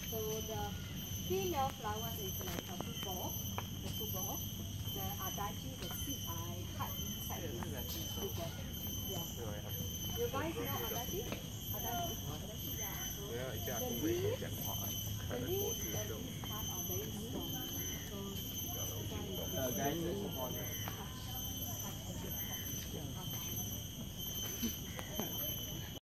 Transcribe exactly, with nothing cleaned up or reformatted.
So the female flowers is like a football, the football. The adachi, the seed I cut inside this football. Yeah. You guys know adachi? Adachi? Adachi, yeah. So the leaves, the leaves, the leaves part are very strong. So, Uh, guys,